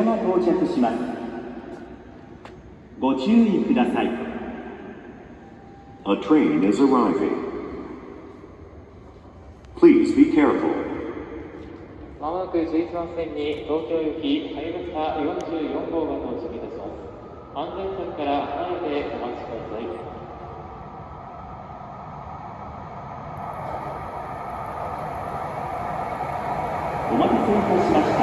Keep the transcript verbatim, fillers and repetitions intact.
が到着します。ご注意ください。 A train is arriving. Please be careful. まもなくじゅういちばん線に東京行きはやぶさよんじゅうよんごうが到着いたします。安全席から離れてお待ちください。 お待たせいたしました。